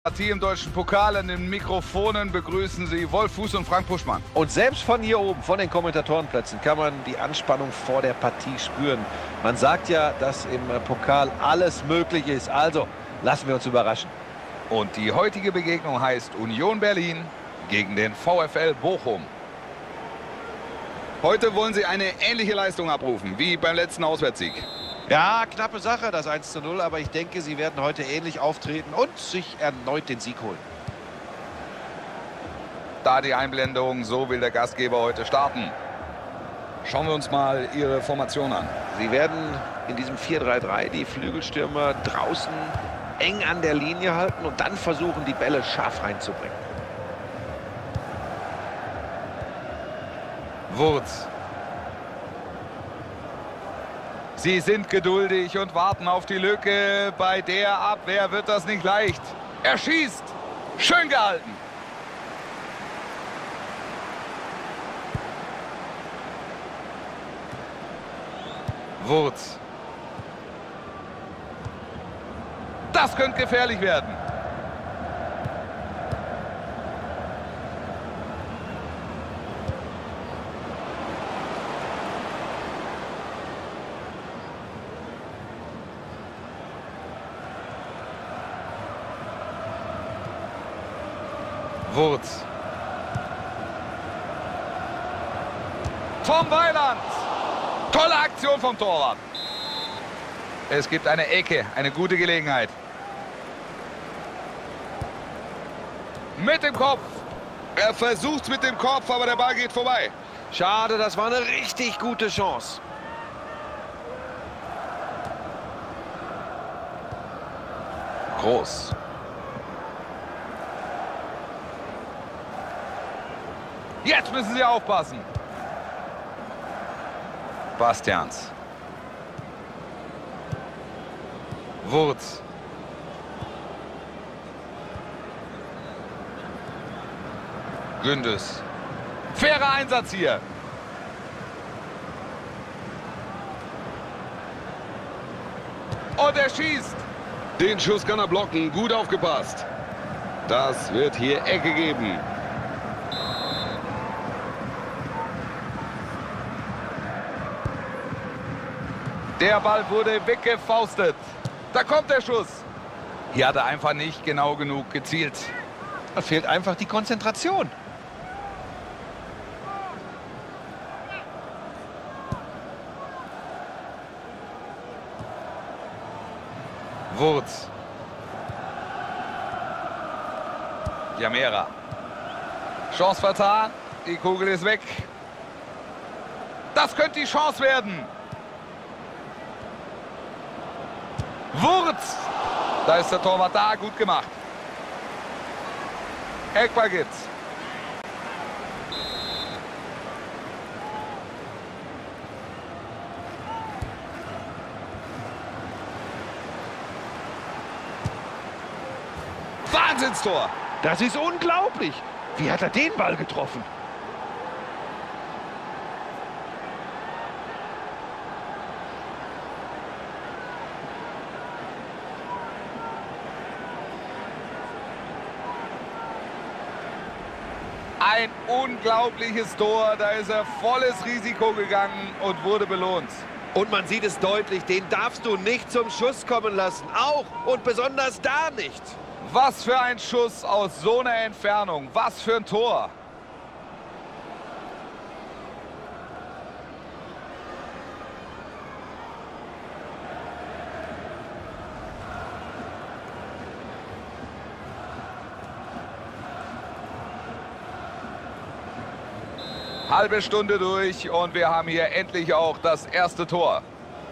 Partie im deutschen Pokal. An den Mikrofonen begrüßen Sie Wolf Fuß und Frank Buschmann. Und selbst von hier oben, von den Kommentatorenplätzen, kann man die Anspannung vor der Partie spüren. Man sagt ja, dass im Pokal alles möglich ist. Also, lassen wir uns überraschen. Und die heutige Begegnung heißt Union Berlin gegen den VfL Bochum. Heute wollen Sie eine ähnliche Leistung abrufen wie beim letzten Auswärtssieg. Ja, knappe Sache, das 1:0, aber ich denke, sie werden heute ähnlich auftreten und sich erneut den Sieg holen. Da die Einblendung, so will der Gastgeber heute starten. Schauen wir uns mal ihre Formation an. Sie werden in diesem 4-3-3 die Flügelstürmer draußen eng an der Linie halten und dann versuchen, die Bälle scharf reinzubringen. Wurz. Sie sind geduldig und warten auf die Lücke. Bei der Abwehr wird das nicht leicht. Er schießt. Schön gehalten. Wurz. Das könnte gefährlich werden. Wurz. Vom Weiland. Tolle Aktion vom Torwart. Es gibt eine Ecke, eine gute Gelegenheit. Mit dem Kopf. Er versucht mit dem Kopf, aber der Ball geht vorbei. Schade, das war eine richtig gute Chance. Groß. Jetzt müssen Sie aufpassen. Bastians. Wurz. Gündes. Fairer Einsatz hier. Und er schießt. Den Schuss kann er blocken. Gut aufgepasst. Das wird hier Ecke geben. Der Ball wurde weggefaustet. Da kommt der Schuss. Hier hat er einfach nicht genau genug gezielt. Da fehlt einfach die Konzentration. Wurz. Jamera. Chance vertan. Die Kugel ist weg. Das könnte die Chance werden. Wurz. Da ist der Torwart da. Gut gemacht. Eckball gibt's. Wahnsinnstor. Das ist unglaublich. Wie hat er den Ball getroffen? Ein unglaubliches Tor. Da ist er volles Risiko gegangen und wurde belohnt. Und man sieht es deutlich, den darfst du nicht zum Schuss kommen lassen. Auch und besonders da nicht. Was für ein Schuss aus so einer Entfernung. Was für ein Tor. Halbe Stunde durch und wir haben hier endlich auch das erste Tor.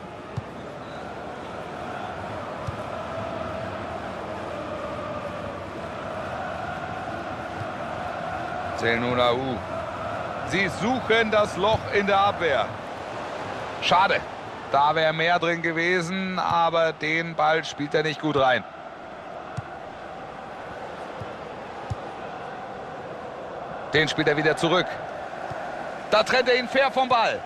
Zelnunau. Sie suchen das Loch in der Abwehr. Schade. Da wäre mehr drin gewesen, aber den Ball spielt er nicht gut rein. Den spielt er wieder zurück. Da trennt er ihn fair vom Ball.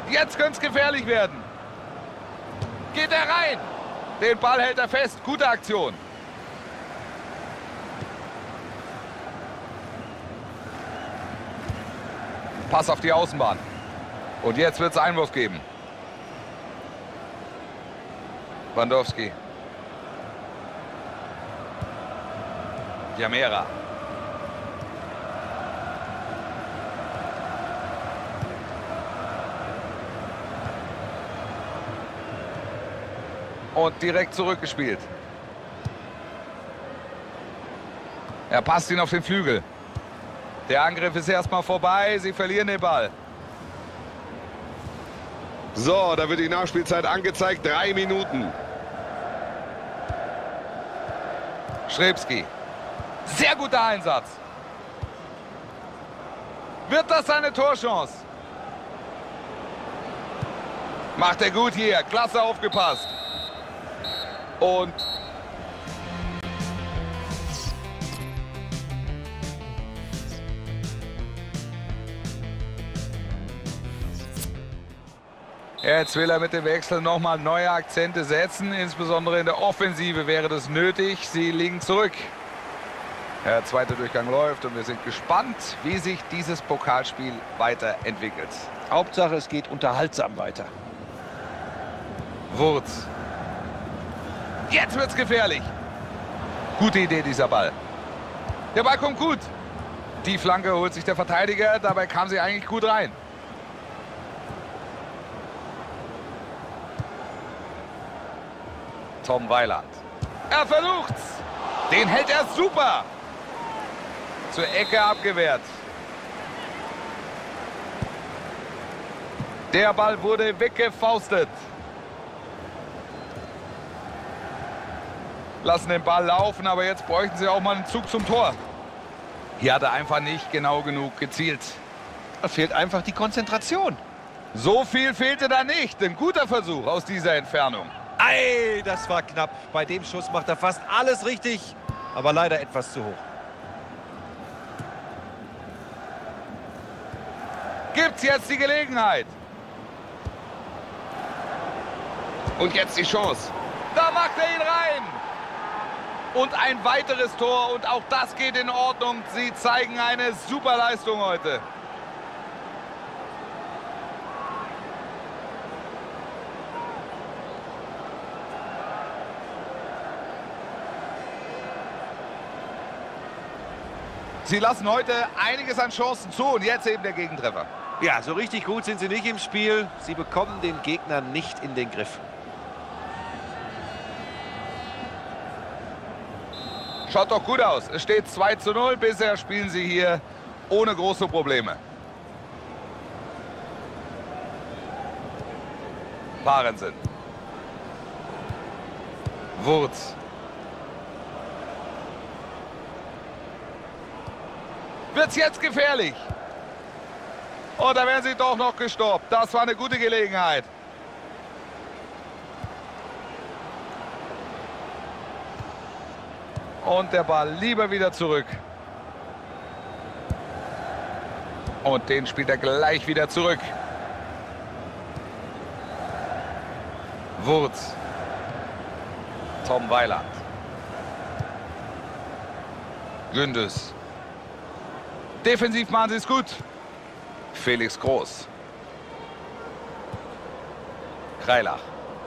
Jetzt könnte es gefährlich werden. Geht er rein? Den Ball hält er fest. Gute Aktion. Pass auf die Außenbahn. Und jetzt wird es Einwurf geben. Lewandowski. Jamera. Und direkt zurückgespielt. Er passt ihn auf den Flügel. Der Angriff ist erstmal vorbei. Sie verlieren den Ball. So, da wird die Nachspielzeit angezeigt. 3 Minuten. Schrebski. Sehr guter Einsatz. Wird das seine Torchance? Macht er gut hier. Klasse aufgepasst. Und jetzt will er mit dem Wechsel nochmal neue Akzente setzen. Insbesondere in der Offensive wäre das nötig. Sie liegen zurück. Der zweite Durchgang läuft und wir sind gespannt, wie sich dieses Pokalspiel weiterentwickelt. Hauptsache, es geht unterhaltsam weiter. Wurz. Jetzt wird's gefährlich. Gute Idee, dieser Ball. Der Ball kommt gut. Die Flanke holt sich der Verteidiger. Dabei kam sie eigentlich gut rein. Tom Weiland. Er versucht's. Den hält er super. Zur Ecke abgewehrt. Der Ball wurde weggefaustet. Lassen den Ball laufen, aber jetzt bräuchten sie auch mal einen Zug zum Tor. Hier hat er einfach nicht genau genug gezielt. Da fehlt einfach die Konzentration. So viel fehlte da nicht. Ein guter Versuch aus dieser Entfernung. Ei, das war knapp. Bei dem Schuss macht er fast alles richtig, aber leider etwas zu hoch. Gibt's jetzt die Gelegenheit? Und jetzt die Chance. Da macht er ihn rein. Und ein weiteres Tor und auch das geht in Ordnung. Sie zeigen eine super Leistung heute. Sie lassen heute einiges an Chancen zu und jetzt eben der Gegentreffer. Ja, so richtig gut sind sie nicht im Spiel. Sie bekommen den Gegner nicht in den Griff. Schaut doch gut aus. Es steht 2:0. Bisher spielen sie hier ohne große Probleme. Parensen. Wurz. Wird's jetzt gefährlich? Oh, da werden sie doch noch gestoppt. Das war eine gute Gelegenheit. Und der Ball lieber wieder zurück. Und den spielt er gleich wieder zurück. Wurz. Tom Weiland. Gündüz. Defensiv machen sie es gut. Felix Groß. Kreilach.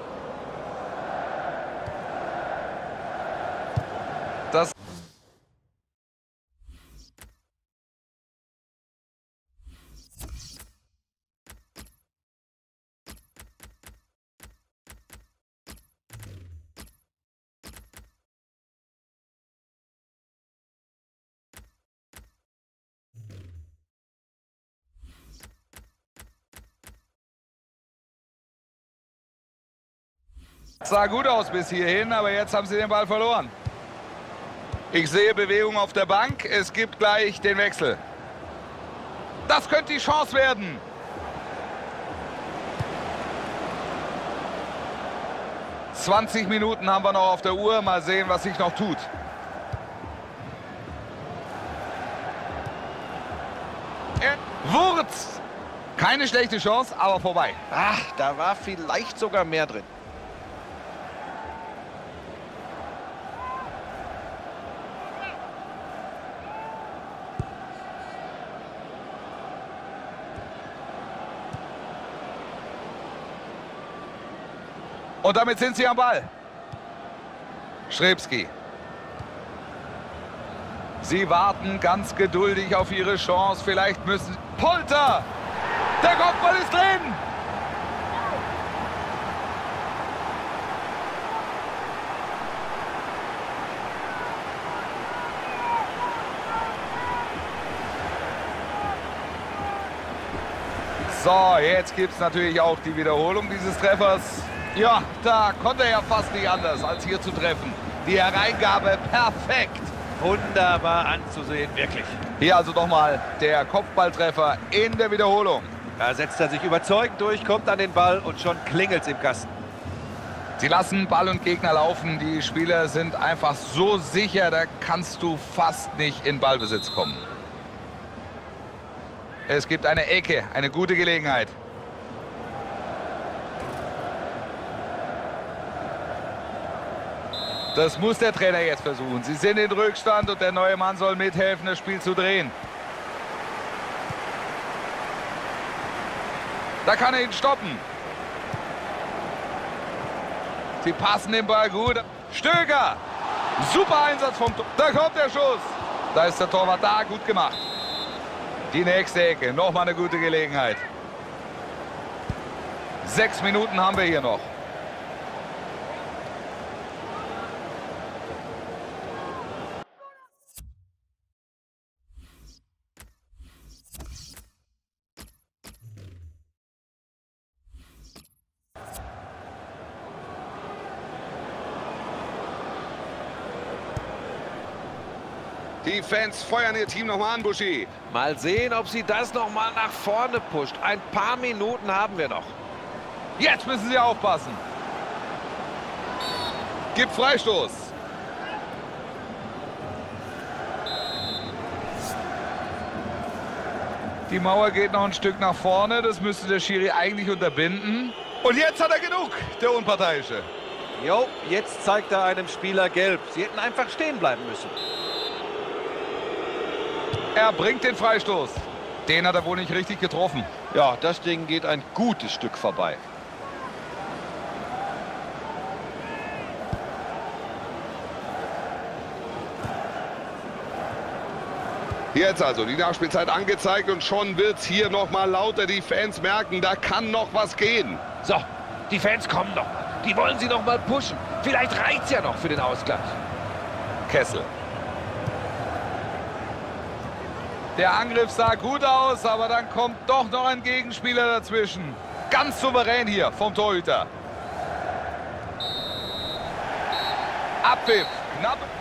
Das sah gut aus bis hierhin, aber jetzt haben sie den Ball verloren. Ich sehe Bewegung auf der Bank. Es gibt gleich den Wechsel. Das könnte die Chance werden. ...20 Minuten haben wir noch auf der Uhr. Mal sehen, was sich noch tut. Wurz. Keine schlechte Chance, aber vorbei. Ach, da war vielleicht sogar mehr drin. Und damit sind sie am Ball. Strebski. Sie warten ganz geduldig auf ihre Chance. Vielleicht müssen... Polter! Der Kopfball ist drin! So, jetzt gibt es natürlich auch die Wiederholung dieses Treffers. Ja, da konnte er ja fast nicht anders, als hier zu treffen. Die Hereingabe perfekt. Wunderbar anzusehen, wirklich. Hier also nochmal der Kopfballtreffer in der Wiederholung. Da setzt er sich überzeugend durch, kommt an den Ball und schon klingelt's im Kasten. Sie lassen Ball und Gegner laufen. Die Spieler sind einfach so sicher, da kannst du fast nicht in Ballbesitz kommen. Es gibt eine Ecke, eine gute Gelegenheit. Das muss der Trainer jetzt versuchen. Sie sind in Rückstand und der neue Mann soll mithelfen, das Spiel zu drehen. Da kann er ihn stoppen. Sie passen den Ball gut. Stöger! Super Einsatz vom Tor. Da kommt der Schuss. Da ist der Torwart da, gut gemacht. Die nächste Ecke, nochmal eine gute Gelegenheit. 6 Minuten haben wir hier noch. Die Fans feuern ihr Team nochmal an, Buschi. Mal sehen, ob sie das nochmal nach vorne pusht. Ein paar Minuten haben wir noch. Jetzt müssen sie aufpassen. Gibt Freistoß. Die Mauer geht noch ein Stück nach vorne. Das müsste der Schiri eigentlich unterbinden. Und jetzt hat er genug, der Unparteiische. Jo, jetzt zeigt er einem Spieler gelb. Sie hätten einfach stehen bleiben müssen. Er bringt den Freistoß. Den hat er wohl nicht richtig getroffen. Ja, das Ding geht ein gutes Stück vorbei. Jetzt also die Nachspielzeit angezeigt und schon wird es hier nochmal lauter. Die Fans merken, da kann noch was gehen. So, die Fans kommen noch. Die wollen sie noch mal pushen. Vielleicht reicht es ja noch für den Ausgleich. Kessel. Der Angriff sah gut aus, aber dann kommt doch noch ein Gegenspieler dazwischen. Ganz souverän hier vom Torhüter. Abpfiff. Knapp.